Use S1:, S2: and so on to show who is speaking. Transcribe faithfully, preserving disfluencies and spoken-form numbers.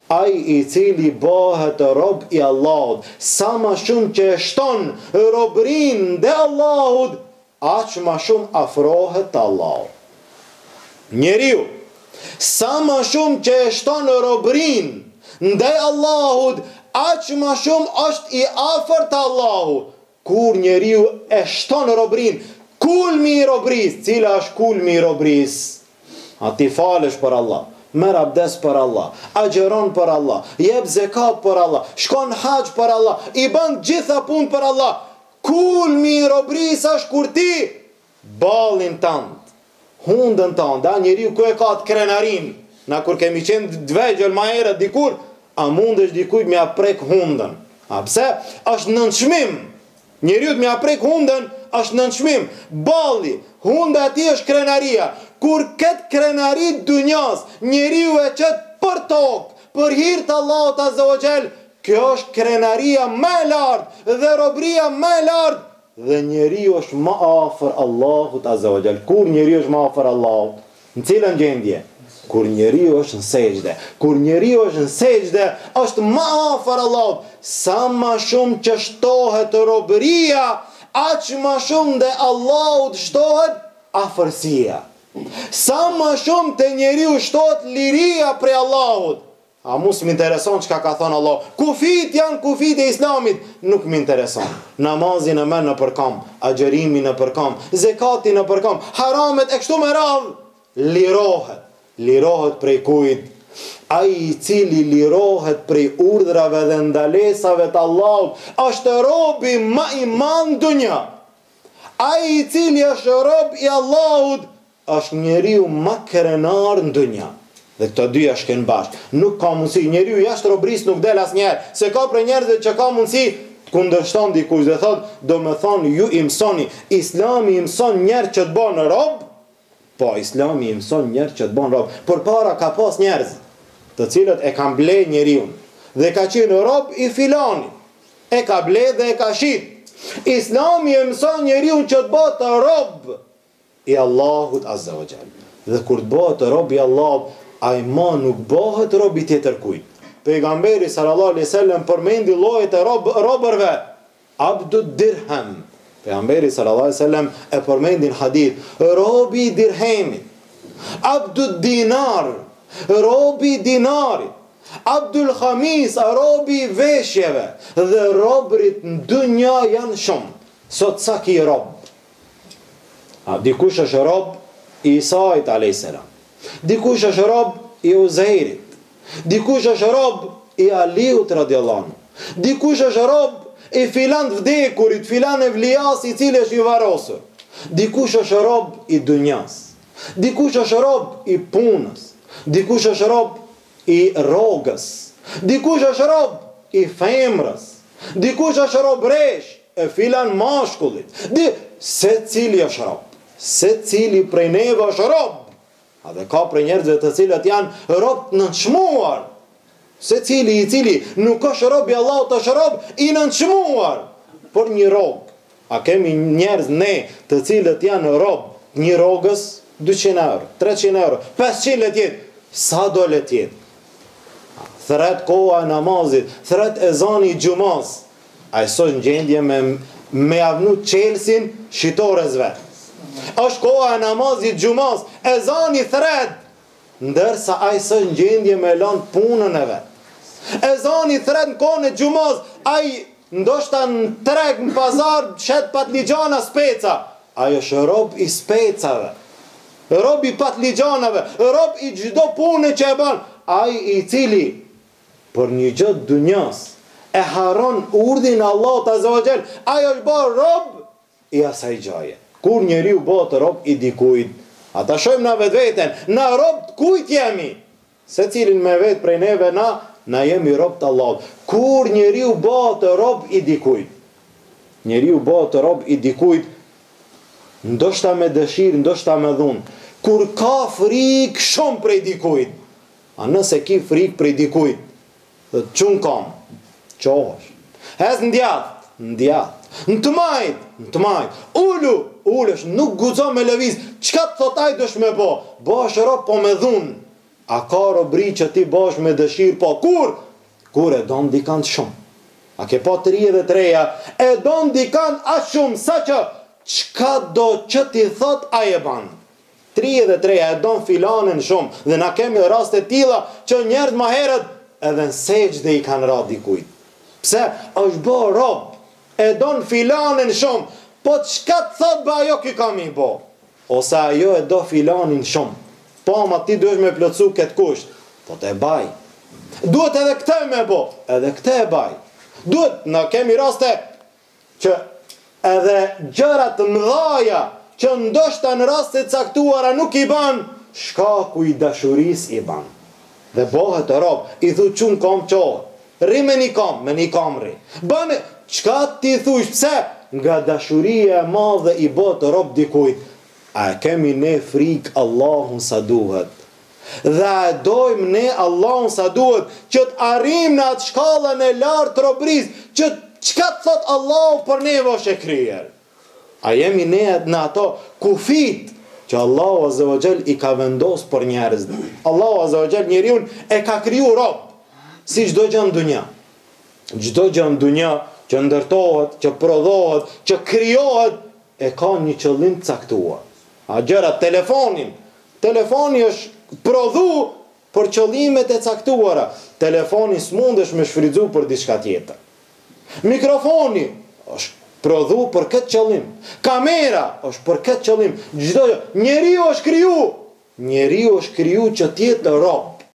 S1: Ai i cili bëhet rob i Allahut, sa ma shumë që e shton robrin dhe Allahut, aq ma shumë afrohet të Allahut. Njeriu, sa ma shumë që e shton robrin ndaj Allahut, aq ma shumë është i afër të Allahut. Kur njeriu e shton robrin, kulmi i robris, cila është kulmi i robris? A ti falesh për Allah, merr abdes për Allah, agjeron për Allah, jep zekat për Allah, shkon hax për Allah, i bën gjitha punë për Allah. Kulmi i robris është kur ti ballin tënd, hundën tënd, a njeriu ku e ka të krenarin, na kur kemi qenë dvegjël ma herët dikur, a mundesh dikujt me aprek hundën? A pse? Është nënçmim. Njeriu me aprek hundën është nënçmim. Balli, hunda ati është krenaria. Kur këtë krenarit dunjas, njeriu e qëtë për tokë, për hir të Allahut Azza wa Jall, kjo është krenaria më e lartë dhe robria më e lartë, dhe njeriu është më afër Allahut Azza wa Jall. Kur njeriu është më afër Allahut? Në cilën gjendje? Kur njeriu është në sejdë. Kur njeriu është në sejdë, është më afër Allahut. Sa më shumë që shtohet robëria, aq më shumë dhe Allahut shtohet afërsia. Sa më shumë të njeriu shtohet liria prej Allahut. A mu s'mi intereson çka ka thonë Allah. Kufit janë kufit e Islamit, nuk më intereson. Namazin e merr në përkam, agjerimin në përkam, zekatin në përkam, haramet e kështu me radhë, lirohet. Lirohet prej kujt? Ai i cili lirohet prej urdhrave dhe ndalesave të Allahut, është robi më i madh në dunja. Ai i cili është rob i Allahut, është njeriu më krenar në dunja. Dhe këto dyja shken bashkë. Nuk ka mundësi, njeriu jashtë robris nuk del asnjëherë. Se ka për njerëzve që ka mundësi kundërshton dikush dhe thot, do me thonë ju i mësoni, Islami i mëson njerë që të bënë rob. Po, Islami i mëson njerë që të bënë rob. Për para ka pas njerëz të cilët e kam ble njeriun dhe ka qenë rob i filani, e ka ble dhe e ka shit. Islami e mëson njeriun që të bëtë rob i Allahut Azza wa Jall. Dhe kur të bëtë rob i Allahut, ai ma nuk bëhet rob i tjetër kujt. Pejgamberi sallallahu alaihi wasallam përmendi llojet e rob, robërve. Abdu dirham. Pejgamberi sallallahu alaihi wasallam e përmendin hadith, robi i dirhemit, abdu dinar, robi i dinarit, abdul khamis, robi i veshjeve, dhe robrit në dunja janë shumë. Sot sa ki rob? A, dikush është rob i Isait alayhis salam, dikush është rob i Uzairit, dikush është rob i Aliut radhiyallahu anhu, dikush është rob i filan të vdekurit, filan e vlias i cili është i varosur. Dikush është rob i dunjas, dikush është rob i punës, dikush është rob i rrogës, dikush është rob i femrës, dikush është rob resh e filan mashkullit. Di, se cili është rob, se cili prej neve është rob. A dhe ka prej njerëzve të cilët janë rob të nënçmuar. Se cili i cili nuk është rob i Allahut, është rob i nënçmuar për një rog. A kemi njerëz ne të cilët janë rob një rogës dyqind euro, treqind euro, pesëqind let jetë. Sa do let jetë? Thret koha e namazit, thret ezani i gjumas. A i sos në gjendje me, me avnu qelsin shitores vetë. është koha e namazit gjumas, ezani thret, ndërsa ai së në gjendje me lanë punën e vetë. Ezani thret në kohën e gjumas, ai ndoshta në treg, në pazar, shet patligjana speca. Ai është rob i specave, rob i patligjanave, rob i çdo pune që e bën. Ai i cili për një gjë dunjas e haron urdhin Allahut Azza wa Jall, ai është bërë rob i asaj gjaje. Kur njeriu bëhet rob i dikujt, ata shojmë na vetveten, na rob të kujt jemi? Se cilin me vetë prej neve na, na jemi rob të Allahut. Kur njeriu bëhet rob i dikujt, njeriu bëhet rob i dikujt, ndoshta me dëshirë, ndoshta me dhunë. Kur ka frikë shumë prej dikujt, a nëse ki frikë prej dikujt, dhe të qunë kam, qohësh. Hez në djatë, në djatë. Në të majtë, në të majtë. Ullu, ullësh, nuk guxon me lëviz. Qka të thotaj dësh me bo? Bo është rob po me dhunë. A ka robri që ti bosh me dëshirë, po kur? Kur e don dikant shumë. A ke po tridhjetë e treja, e don dikant aq shumë, sa që çka do që ti thot, a e ban. tridhjetë e treja e don filanin shumë, dhe na kemi raste tilla që njerëz më herët edhe në sejdë i kanë ra dikujt. Pse? Është bë rob, e don filanin shumë, po çka të thot bë ajo ky kam i bo. Ose ajo e do filanin shumë, po ma ti duhesh me plotsu këtë kusht, po të e baj. Duhet edhe këte me bo, edhe këte e baj. Duhet, në kemi raste që edhe gjërat mëdhaja që ndoshta në raste caktuara nuk i ban, shkaku i dashuris i ban. Dhe bohet e rob, i thu qunë kom qohë, ri me një kom, me një kom ri. Bane, qka ti thush, pse? Nga dashuria e madhe i bohet e rob dikujt, a e kemi ne frik Allahun sa duhet. Dhe e dojmë ne Allahun sa duhet, që të arim në atë shkallën e lartë robris, që qka të thot Allahu për neve është e kryer. A jemi ne në ato kufit që Allahu Azza wa Jall i ka vendos për njerëz. Allahu Azza wa Jall njeriun e ka kriju rob, si çdo gjë në dunja. Çdo gjë në dunja që ndërtohet, që prodhohet, që krijohet, e ka një qëllim të caktuar. A gjëra telefonin, telefoni është prodhu për qëllimet e caktuara. Telefoni s'mundesh me shfrytzu për diçka tjetër. Mikrofoni është prodhu për këtë qëllim. Kamera është për këtë qëllim. Çdo gjë, njeriu është kriju. Njeriu është kriju që të jetë rob.